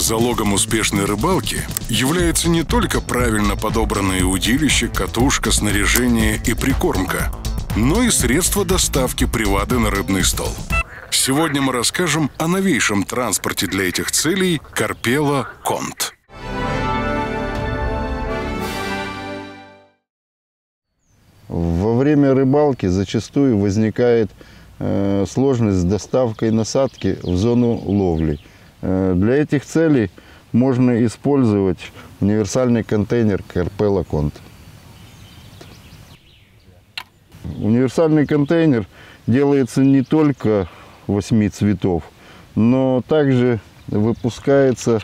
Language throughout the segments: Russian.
Залогом успешной рыбалки является не только правильно подобранное удилище, катушка, снаряжение и прикормка, но и средства доставки привады на рыбный стол. Сегодня мы расскажем о новейшем транспорте для этих целей Карпела Конт. Во время рыбалки зачастую возникает сложность с доставкой насадки в зону ловли. Для этих целей можно использовать универсальный контейнер Карпела Конт. Универсальный контейнер делается не только 8 цветов, но также выпускается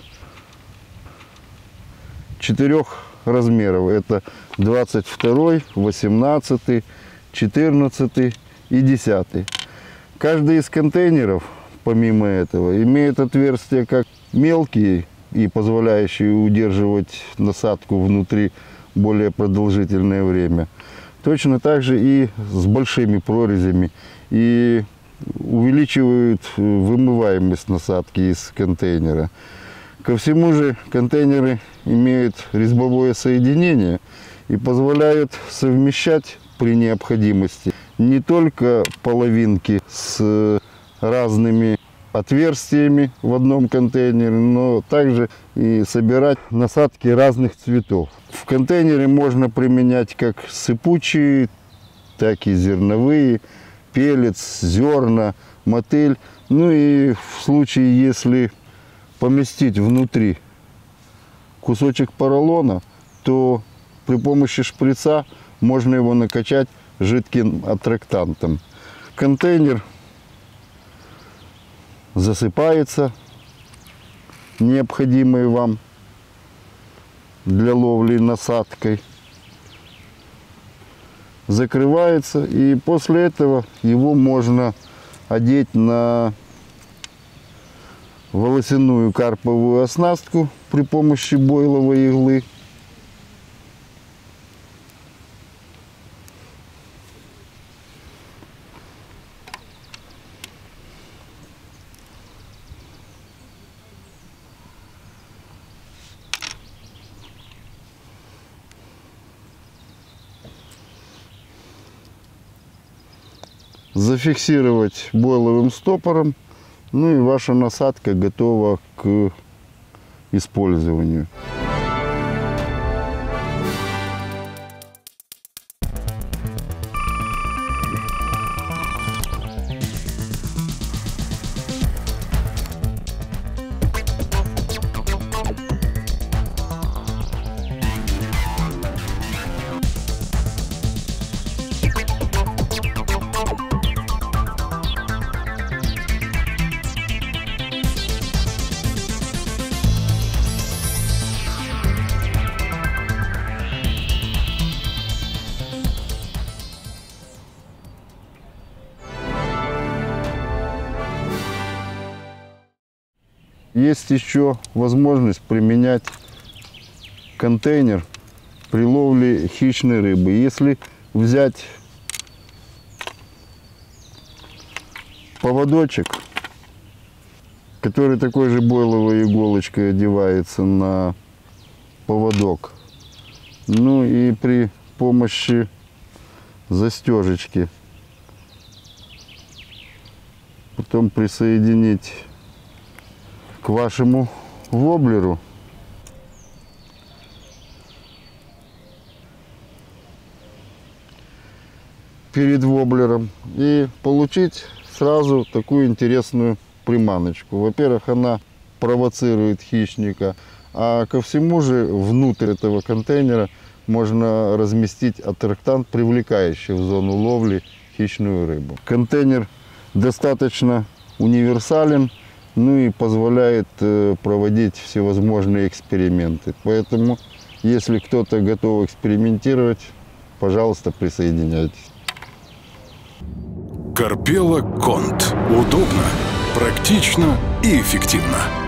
4 размеров. Это 22, 18, 14 и 10. Каждый из контейнеров, помимо этого, имеет отверстия как мелкие и позволяющие удерживать насадку внутри более продолжительное время. Точно так же и с большими прорезями и увеличивают вымываемость насадки из контейнера. Ко всему же контейнеры имеют резьбовое соединение и позволяют совмещать при необходимости не только половинки с разными отверстиями в одном контейнере, но также и собирать насадки разных цветов. В контейнере можно применять как сыпучие, так и зерновые, пеллетс, зерна, мотыль. Ну и в случае, если поместить внутри кусочек поролона, то при помощи шприца можно его накачать жидким аттрактантом. Контейнер засыпается необходимой вам для ловли насадкой, закрывается, и после этого его можно одеть на волосяную карповую оснастку при помощи бойловой иглы. Зафиксировать бойловым стопором, ну и ваша насадка готова к использованию. Есть еще возможность применять контейнер при ловле хищной рыбы. Если взять поводочек, который такой же бойловой иголочкой одевается на поводок, ну и при помощи застежечки потом присоединить к вашему воблеру. Перед воблером и получить сразу такую интересную приманочку. Во-первых, она провоцирует хищника, а ко всему же внутрь этого контейнера можно разместить аттрактант, привлекающий в зону ловли хищную рыбу. Контейнер достаточно универсален, ну и позволяет проводить всевозможные эксперименты. Поэтому, если кто-то готов экспериментировать, пожалуйста, присоединяйтесь. Карпела Конт. Удобно, практично и эффективно.